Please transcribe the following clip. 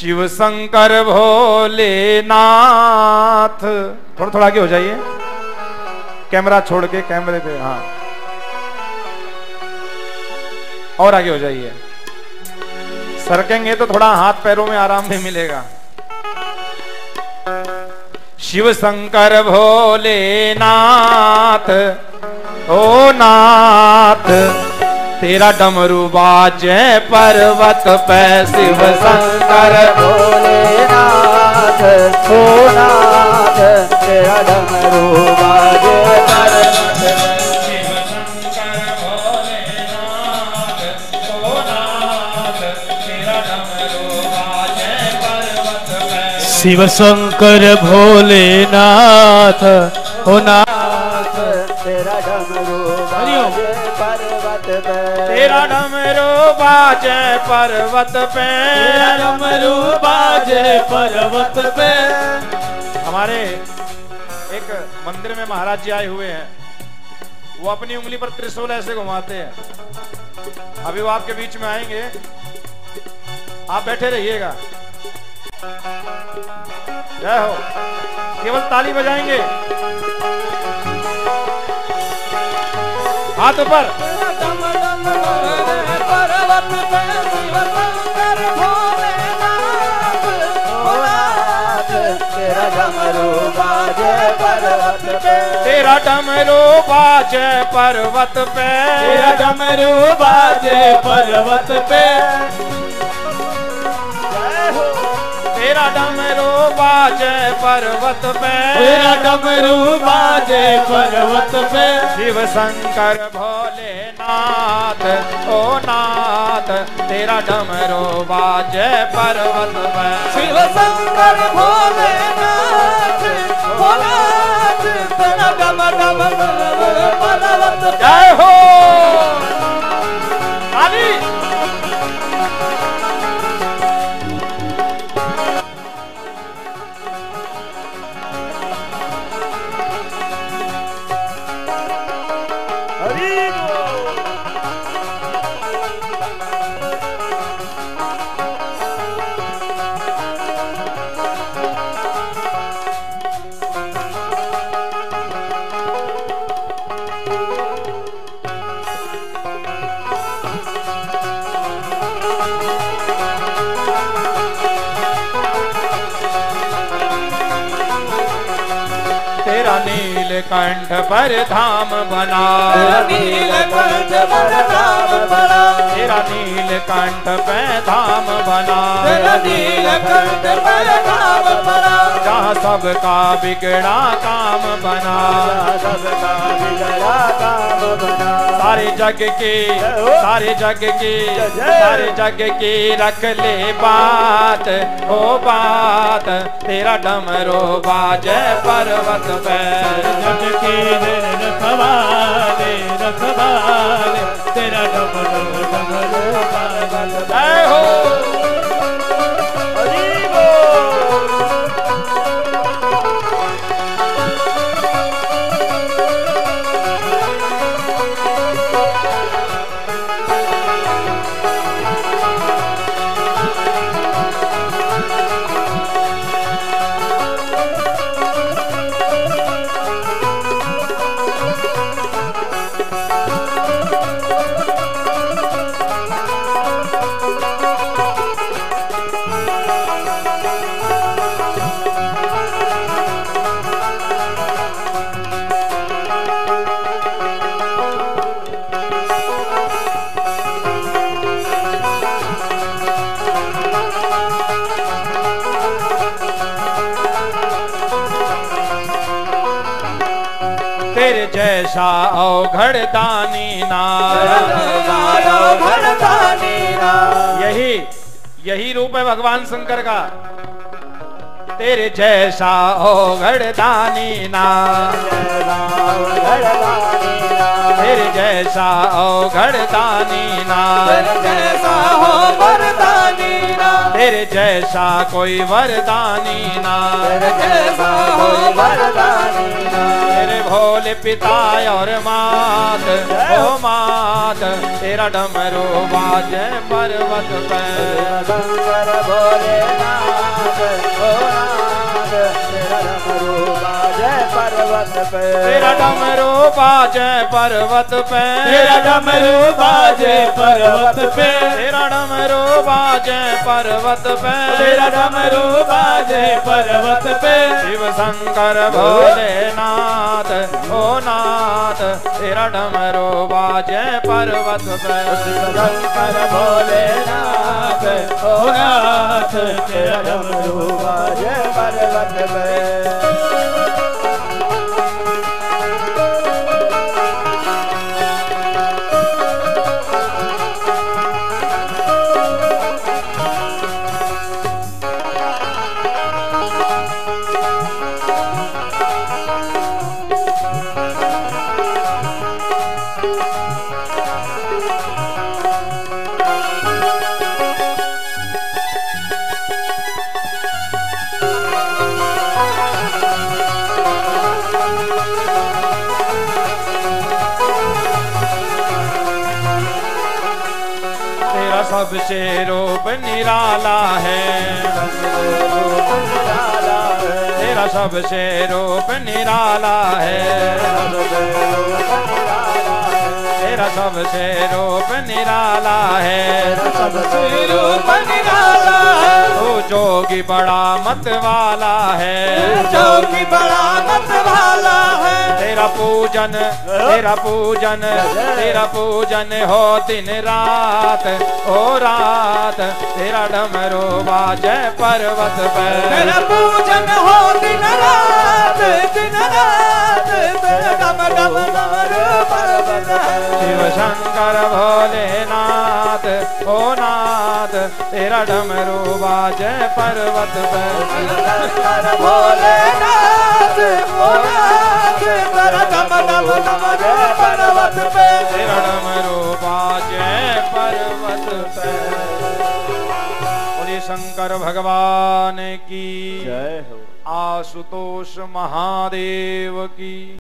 शिव शंकर भोलेनाथ। थोड़ा थोड़ा आगे हो जाइए, कैमरा छोड़ के कैमरे पे, हाँ और आगे हो जाइए। सरकेंगे तो थोड़ा हाथ पैरों में आराम भी मिलेगा। शिव शंकर भोलेनाथ ओ नाथ, तेरा डमरू बाजे पर्वत पे। शिव शंकर भोलेनाथ ओ नाथ, तेरा डमरू बाजे पर्वत पे। शिव शंकर भोलेनाथ ओ नाथ, तेरा डमरू बाजे पर्वत पे। शिव शंकर भोलेनाथ ओ नाथ, तेरा डमरू बाजे पर्वत पे। तेरा डमरू बाजे पर्वत पे। तेरा डमरू बाजे पर्वत पे। हमारे एक मंदिर में महाराज जी आए हुए हैं, वो अपनी उंगली पर त्रिशूल ऐसे घुमाते हैं। अभी वो आपके बीच में आएंगे, आप बैठे रहिएगा। जय हो। केवल ताली बजाएंगे, हाथ ऊपर। पर्वत पे शिव शंकर भोलेनाथ ओ नाथ, तेरा डमरू बाजे पर्वत पे। तेरा डमरू बाजे पर्वत पे। तेरा डमरू बाजे पर्वत पे। तेरा डमरू बाजे पर्वत पे। तेरा डमरू बाजे पर्वत पे। शिव शंकर भोलेनाथ ओ नाथ, तेरा डमरू बाजे पर्वत पे। शिव शंकर भोलेनाथ ओ नाथ, तेरा डमरू पर्वत पे। जय हो। ताली। तेरा नीलकंठ पर धाम बना। तेरा नीलकंठ पर धाम बना। तेरा नीलकंठ पे धाम बना। तेरा नीलकंठ पर धाम बना। जहाँ सबका बिगड़ा काम बना। सबका बिगड़ा काम बना। सारे जग की रख ले बात ओ बात, तेरा डमरू बाजे पर्वत पे। जग की रखवाले तेरा डमरू बाजे। जय हो। तेरे जैसा अवघड़ दानी ना। यही रूप है भगवान शंकर का। तेरे जैसा अवघड़ दानी ना। तेरे जैसा अवघड़ दानी ना। तेरे जैसा कोई वरदानी ना, तेरे जैसा कोई वरदानी ना। तेरे भोले पिता और मात, ओ मात तेरा डमरू बाजे पर्वत पे। शंकर भोलेनाथ ओ नाथ, तेरा डमरू बाजे पर्वत पे। तेरा डमरू बाजे पर्वत पे, तेरा डमरू बाजे पर्वत पे। तेरा डमरू बाजे पर्वत पे, तेरा डमरू बाजे पर्वत पे। शिव शंकर भोलेनाथ ओ नाथ तेरा डमरू बाजे पर्वत पे। शंकर भोलेनाथ ओ नाथ, तेरा डमरू बाजे पर्वत पे। सबसे रूप निराला है, तेरा सबसे रूप निराला है, तेरा सबसे रूप निराला है, सबसे रूप निराला है। तू जोगी बड़ा मत वाला है, जोगी बड़ा मत वाला है। तेरा पूजन तेरा पूजन तेरा पूजन हो दिन रात ओ रात, तेरा डमरू बाजे पर्वत पे। तेरा पूजन हो दिन रात तेरा डम डम डमरू पर्वत पे। शिव शंकर भोलेनाथ ओ नाथ तेरा डमरू बाजे पर्वत पे। शंकर भोलेनाथ ओ नाथ, तेरा डम डम डमरू पर्वत पे। तेरा डमरू बाजे पर्वत पे। बोलिए शंकर भगवान की जय हो। आशुतोष महादेव की।